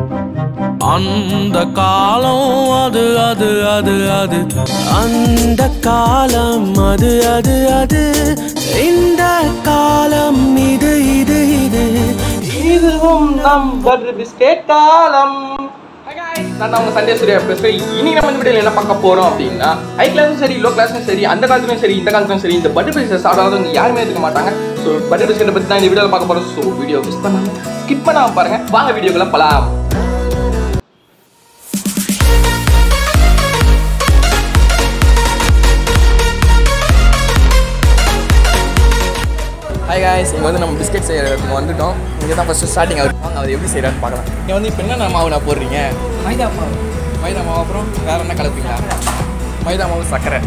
அந்த காலம் அது அது அது அது அந்த காலம் அது அது அது இந்த காலம் இது இது இது இதுவும் நம் பட்டர் பிஸ்கெட் காலம். நான் அவங்க சண்டே சூர்யா பேசுகிறேன். இன்னைக்கு நம்ம இந்த வீடியோவில் என்ன பார்க்க போகிறோம் அப்படின்னா, ஹை கிளாஸும் சரி லோ கிளாஸும் சரி அந்த காலத்துலையும் சரி இந்த காலத்துலையும் சரி இந்த பட்டர் பிஸ்கெட் சாப்பிடாதவங்க யாருமே இருக்க மாட்டாங்க. ஸோ பட்டர் பிஸ்கெட்டை பற்றி தான் இந்த வீடியோவில் பார்க்க போகிறோம். ஸோ வீடியோ மிஸ் பண்ணாமல் ஸ்கிப் பண்ணாமல் பாருங்கள். வாங்க வீடியோக்குள்ள போகலாம். ஹாய் காய்ஸ், இங்கே வந்து நம்ம பிஸ்கெட் செய்கிறதுக்கு வந்துட்டோம். இங்கே தான் ஃபஸ்ட்டு ஸ்டார்டிங் அவர் அவர் எப்படி செய்கிறான்னு பார்க்கலாம். இங்கே வந்து இப்போ என்ன மாவு நான் போடுறீங்க? மைதா மாவு. மைதா மாவு அப்புறம் வேறு என்ன கலப்பீங்களா? மைதா மாவு சர்க்கரை.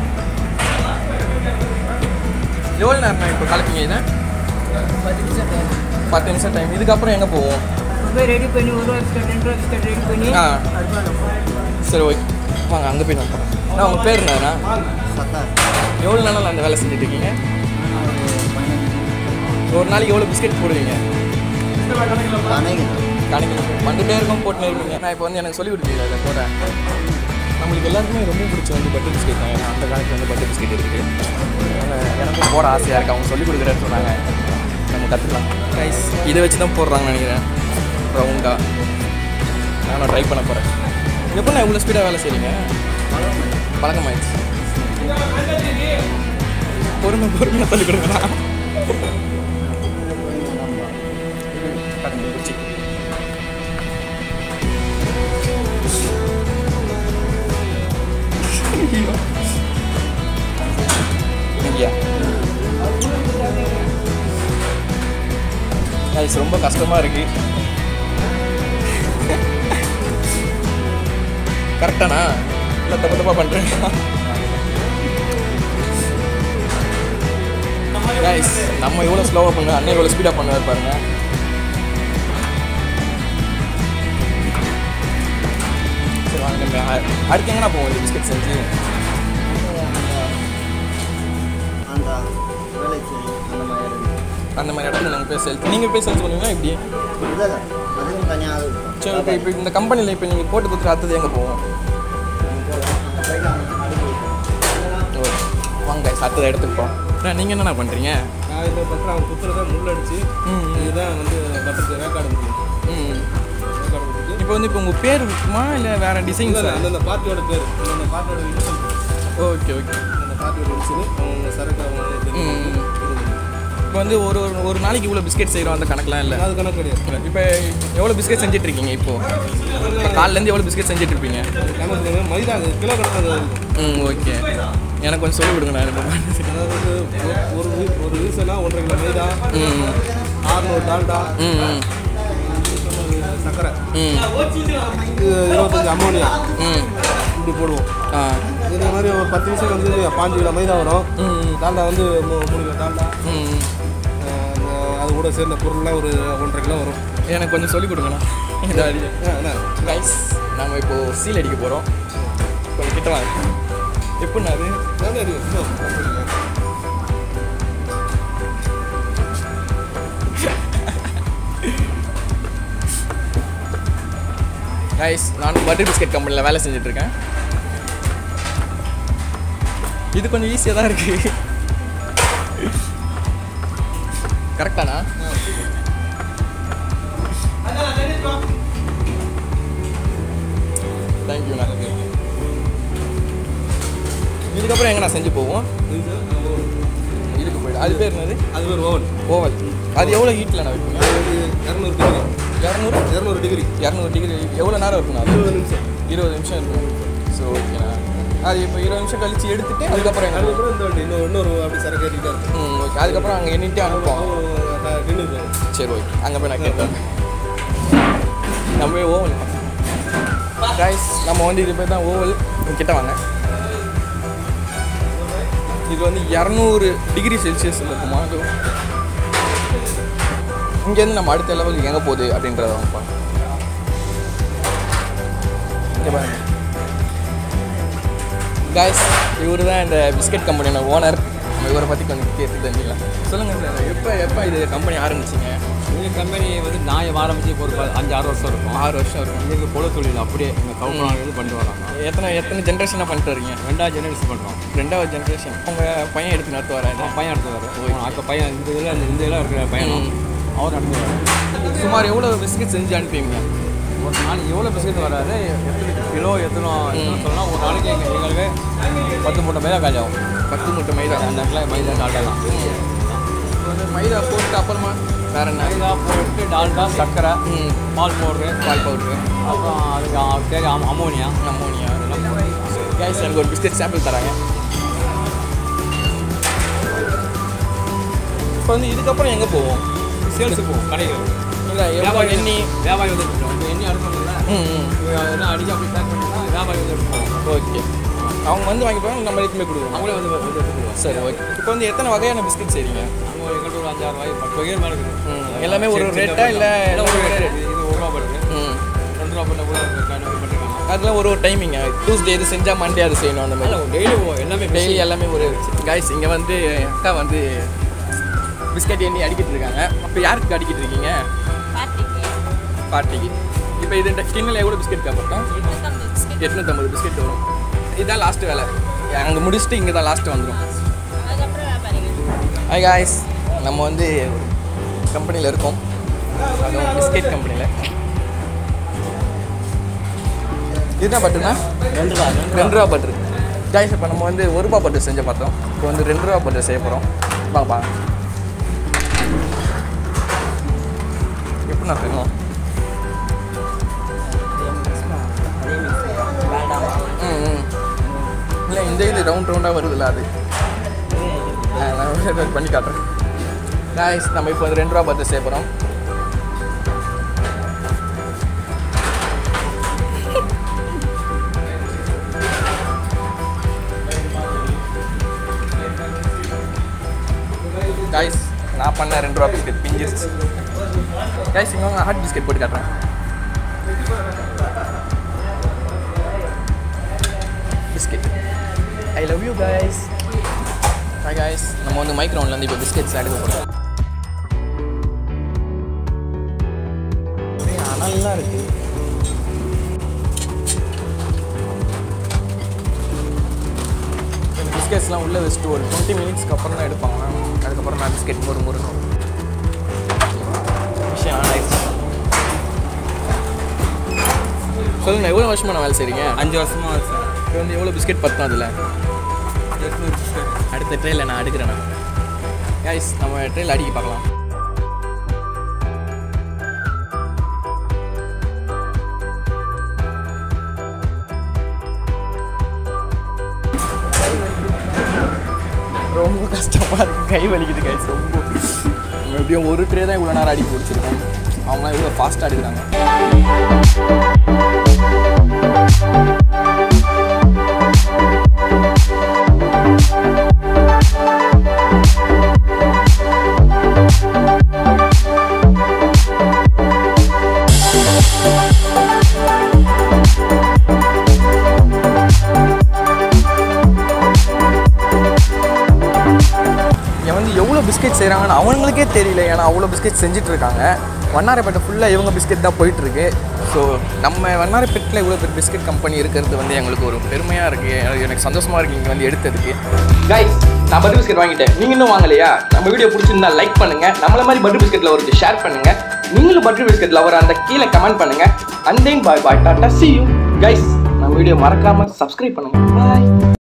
எவ்வளோ நேரம் இப்போ கலப்பீங்க? இதை 10 நிமிஷம் டைம். இதுக்கப்புறம் எங்கே போவோம்? ரெடி பண்ணி 1 வருஷம் 2 வருஷம் ரெடி பண்ணி சரி ஓகே வாங்க அங்கே போய் நான் போகிறேன். நான் உங்கள் பேர் என்னண்ணா? எவ்வளோ நாளாக அந்த வேலை செஞ்சுட்டு இருக்கீங்க? ஒரு நாளைக்கு எவ்வளோ பிஸ்கெட் போடுவீங்க? கணக்கு வந்துட்டே இருக்கும் போட்டுனே இருப்பீங்க. நான் இப்போ வந்து எனக்கு சொல்லிக் கொடுத்தீங்க அதை போட. நம்மளுக்கு எல்லாருக்குமே ரொம்ப பிடிச்ச வந்து பட்டர் பிஸ்கெட் தான். ஏன்னா அந்த காலத்தில் வந்து பட்டர் பிஸ்கெட் இருக்குது. எனக்கும் போட ஆசையாக இருக்குது. அவங்க சொல்லிக் கொடுக்குறேன்னு சொன்னாங்க. நம்ம கற்றுக்கலாம். ரைஸ் இதை வச்சு தான் போடுறாங்கன்னு நினைக்கிறேன். ரவுண்டாக நான் ட்ரை பண்ண போகிறேன். எப்போ நான் இவ்வளோ ஸ்பீடாக வேலை செய்கிறீங்க? பழக்கமாயிடுச்சு. பொறுமை சொல்லிக் கொடுங்கண்ணா. ரொம்ப கஷ்டமா இருக்கு. கரெக்டானா இல்லை தப்பு தப்பா பண்றேன்? கைஸ் நம்ம எவ்வளோ ஸ்லோவாக பண்ணுவோம், அண்ணன் எவ்வளோ ஸ்பீடாக பண்ணுவார் பாருங்க. சரி வாங்க நம்ம அடுத்து எங்கன்னா போவோம் இந்த பிஸ்கெட் செஞ்சு. அந்த மாதிரி இடத்துல நாங்கள் போய் சேல்ஸ், நீங்கள் போய் சேல்ஸ் பண்ணுவீங்கன்னா எப்படி? சரி ஓகே. இப்போ இந்த கம்பெனியில் இப்போ நீங்கள் போட்டு கொடுத்துட்டு அடுத்தது எங்கே போவோம்? வாங்க அடுத்தது இடத்துக்கு போவோம். நீங்கள் என்னென்ன பண்ணுறீங்க? நான் இதை பட்டர் அவன் குத்துறதான் முள்ளடிச்சு இதுதான் வந்து பட்டருக்கு வேக்காடு முடியும். இப்போ வந்து இப்போ உங்கள் பேர் இருக்குமா இல்லை வேறு டிசைன்? அந்தந்த பார்ட்டியோட பேர், அந்த பார்ட்டியோட இன்சல். Okay okay. அந்த பார்ட்டியோட இன்சல் அவங்க சரக்கு அவங்க. இப்போ வந்து ஒரு நாளைக்கு இவ்வளோ பிஸ்கெட் செய்கிறோம் அந்த கணக்கெலாம் இல்லை? அது கணக்கு கிடையாது. இப்போ எவ்வளோ பிஸ்கெட் செஞ்சிட்ருக்கீங்க? இப்போது காலிலேருந்து எவ்வளோ பிஸ்கெட் செஞ்சிட்ருப்பீங்க? கணக்கு மைதா கிலோ கணக்கு. ஓகே. எனக்கு கொஞ்சம் சொல்லிக் கொடுங்க. நான் அதாவது ஒரு வீசனா 1.5 கிலோ மைதா, 600 டால்டா, சர்க்கரை, 25 அம்மோனியா இப்படி போடுவோம். இதே மாதிரி ஒரு 10 நிமிஷம் வந்து 5 கிலோ மைதா வரும். டால்டா வந்து 3 கிலோ டால்டா, அது கூட சேர்ந்த பொருள்லாம் ஒரு 1.5 கிலோ வரும். எனக்கு கொஞ்சம் சொல்லிக் கொடுங்கண்ணா. ரைஸ் நம்ம இப்போது சீல் அடிக்க போகிறோம். கொஞ்சம் கிட்ட வாங்க. எப்படின்னா அது ரைஸ் நான் பட்டர் பிஸ்கெட் கம்பெனியில் வேலை செஞ்சிட்ருக்கேன். இது கொஞ்சம் ஈஸியாக தான் இருக்குது. கரெக்டாண்ணா? தேங்க்யூண்ணா. இதுக்கப்புறம் எங்கே நான் செஞ்சு போவோம்? இதுக்கு போய்டு. அது பேர் என்னது? அது ஒரு ஓவன். அது எவ்வளோ ஹீட்டில் நான் வைப்பீங்க? 200 டிகிரி. 200 டிகிரி. எவ்வளோ நேரம் இருக்குண்ணா? 20 நிமிஷம். 20 நிமிஷம் இருக்கும். ஸோ ஓகேண்ணா. அது இப்போ 20 நிமிஷம் கழிச்சு எடுத்துட்டு அதுக்கப்புறம் இன்னொரு அப்படி சரக்கு ஏற்றிக்கிட்டே இருக்கும். ஓகே. அதுக்கப்புறம் அங்கே எண்ணிட்டு அனுப்போம். சரி ஓகே. அங்கே போய் நான் கேட்டேன். நம்ம ஓவல் ரைஸ் நம்ம வந்து இது பேர் தான் ஓவல். கிட்ட வாங்க. இது வந்து 200 டிகிரி செல்சியஸ் இருக்குமா? அது இங்கேருந்து நம்ம அடுத்த லெவலுக்கு எங்கே போகுது அப்படின்றத வாங்கப்பா. இங்கே பாருங்க கைஸ், இவர் தான் இந்த பிஸ்கெட் கம்பெனியோட ஓனர். நம்ம இவரை பற்றி கொஞ்சம் கேட்டு தெரிஞ்சுக்கலாம். சொல்லுங்கள் சார், எப்போ இது கம்பெனி ஆரம்பிச்சிங்க? எங்கள் கம்பெனி வந்து நான் ஆரம்பித்து ஒரு 5-6 வருஷம் இருக்கும். 6 வருஷம் இருக்கும். எங்கள் குல தொழில் அப்படியே எங்கள் கவுப்பனாக பண்ணி வராங்க. எத்தனை ஜென்ரேஷனாக பண்ணிட்டு வரீங்க? 2வது ஜெனரேஷன் பண்ணுறோம். 2வது ஜென்ரேஷன். உங்கள் பையன் எடுத்து நடத்து வராது? பையன் எடுத்து வர அக்கா பையன் இந்த இதில் இருக்கிற பையனும் அவர் நடத்து வராரு. சுமார் எவ்வளோ பிஸ்கெட் செஞ்சு அனுப்புவீங்க? ஒரு நாளைக்கு எவ்வளோ பிஸ்கெட் வராது, எத்தனை கிலோ எத்தனை சொன்னால் ஒரு நாளைக்கு எங்களுக்கு 10 மூட்டை மைதா காலி ஆகும். 10 மூட்டை மைதா. அந்த இடத்துல மைதா டால்டா தான். வந்து மைதா போட்டு அப்புறமா வேறு என்ன? மைதா போட்டு டால்டா, சர்க்கரை, பால் பவுட்ரு, அப்புறம் அதுக்கு தேவை அமோனியா இதெல்லாம் கைஸ் எனக்கு ஒரு பிஸ்கெட் சாம்பிள் தராங்க. இப்போ வந்து இதுக்கப்புறம் எங்கே போவோம்? சேல்ஸுக்கு போகும் கடைகள். இல்லை வியாபாரி வியாபாரி வந்து இப்போ எண்ணி அடுக்கணும்ல, என்ன அடிச்சு அப்படி பேக் பண்ணினா வியாபாரி வந்து எடுத்துருவோம். ஓகே. அவங்க வந்து வாங்கி போவாங்க, நம்ம எடுத்துமே கொடுக்குறோம். அவங்களே வந்து எடுத்துக்குவோம். சரி, ஓகே. இப்போ வந்து எத்தனை வகையான பிஸ்கெட் செய்றீங்க? நம்ம எங்கிட்ட ஒரு 5-6 வகை 10 வகை மேலே இருக்குது. எல்லாமே ஒரு ரேட்டா இல்லை? ஒரு ரேட். இது 1 ரூபா பட்டு 2 ரூபா பண்ண கூட பண்ணிருக்காங்க. அதெல்லாம் ஒரு டைமிங்க. டியூஸ்டே இது செஞ்சால் மண்டே அது செய்யணும். அந்த மாதிரி டெய்லி எல்லாமே டெய்லி எல்லாமே ஒரு கைஸ். இங்கே வந்து அக்கா வந்து பிஸ்கெட் எண்ணி அடிக்கிட்டு இருக்காங்க. இப்போ யாருக்கு அடிக்கிட்டு இருக்கீங்க? பார்ட்டிக்கு. இப்போ இது கிண்ணல் எவ்வளோ பிஸ்கெட் காப்போம்? 850 பிஸ்கெட் வரும். இதுதான் லாஸ்ட்டு வேலை. அங்கே முடிச்சுட்டு இங்கே தான் லாஸ்ட்டு வந்துடும். ஹாய் காய்ஸ், நம்ம வந்து கம்பெனியில் இருக்கோம். அதுவும் பிஸ்கெட் கம்பெனியில். இதுதான் பட்டுனா 2 ரூபா பட்டு. காய்ஸ் இப்போ நம்ம வந்து 1 ரூபா பட்டு செஞ்சு பார்த்தோம். இப்போ வந்து 2 ரூபா பட்டு செய்ய போகிறோம். பாப்பா எப்படி நான் செய்யணும்? இல்லை இந்த இது ரவுண்டாக வருதுல்ல அது. நான் பண்ணி காட்டுறேன். காய்ஸ் நம்ம இப்போ வந்து 2 ரூபா பட்டு செய்ய போகிறோம். காய்ஸ் நான் பண்ண 2 ரூபா பிஸ்கெட் பிஞ்சிருச்சு. காய்ஸ் இங்கே நான் ஹாட் பிஸ்கெட் போட்டு காட்டுறேன். Biscuit I love you guys. Hi guys, நம்ம வந்து மைக்ரோன்லேருந்து இப்போ பிஸ்கெட்ஸ் எடுக்க போகிறோம். நல்லா இருக்குது. பிஸ்கெட்ஸ்லாம் உள்ளே வச்சுட்டு ஒரு 20 மினிட்ஸ்க்கு அப்புறம் தான் எடுப்பாங்க. அதுக்கப்புறம் நான் பிஸ்கெட் முறுமுறுணும் விஷயம் ஆயிடுச்சு. சொல்லுங்க, எவ்வளோ வருஷமாக நான் வேலை செய்கிறீங்க? 5 வருஷமாக சார். இப்போ வந்து எவ்வளோ பிஸ்கெட் பற்றும் அதில்? 800 பிஸ்கெட். அடுத்த ட்ரெயிலில் நான் அடுக்கிறேன். கைஸ் நம்ம ட்ரெயில் அடிக்க பார்க்கலாம். ரொம்ப கஷ்டமாக இருக்குது, கை வலிக்குது கைஸ் ரொம்ப. நம்ம எப்படியும் ஒரு ட்ரே தான் இவ்வளோ நேரம் அடிக்க பிடிச்சிருக்கோம். அவங்களாம் இவ்வளோ ஃபாஸ்ட்டாக அடிக்கிறாங்க. இங்கே வந்து எவ்வளோ பிஸ்கெட் செய்கிறாங்கன்னு அவங்களுக்கே தெரியல. ஏன்னா அவ்வளோ பிஸ்கெட் செஞ்சுட்டு இருக்காங்க. வண்ணாரப்பேட்டை ஃபுல்லாக இவங்க பிஸ்கெட் தான் போயிட்டுருக்கு. ஸோ நம்ம வண்ணாரப்பேட்டில் இவ்வளோ பெரிய பிஸ்கெட் கம்பெனி இருக்கிறது வந்து எங்களுக்கு ஒரு பெருமையாக இருக்குது. எனக்கு சந்தோஷமாக இருக்குது இங்கே வந்து எடுத்ததுக்கு. கைஸ் நான் பட்டர் பிஸ்கெட் வாங்கிட்டேன். நீங்கள் இன்னும் வாங்கலையா? நம்ம வீடியோ பிடிச்சிருந்தா லைக் பண்ணுங்கள். நம்மள மாதிரி பட்டர் பிஸ்கெட்டில் ஒரு ஷேர் பண்ணுங்கள். நீங்களும் பட்டர் பிஸ்கெட்டில் வர அந்த கீழே கமெண்ட் பண்ணுங்கள். And then bye bye tata see you. Guys நம்ம வீடியோ மறக்காமல் சப்ஸ்கிரைப் பண்ணுங்கள். பாய்.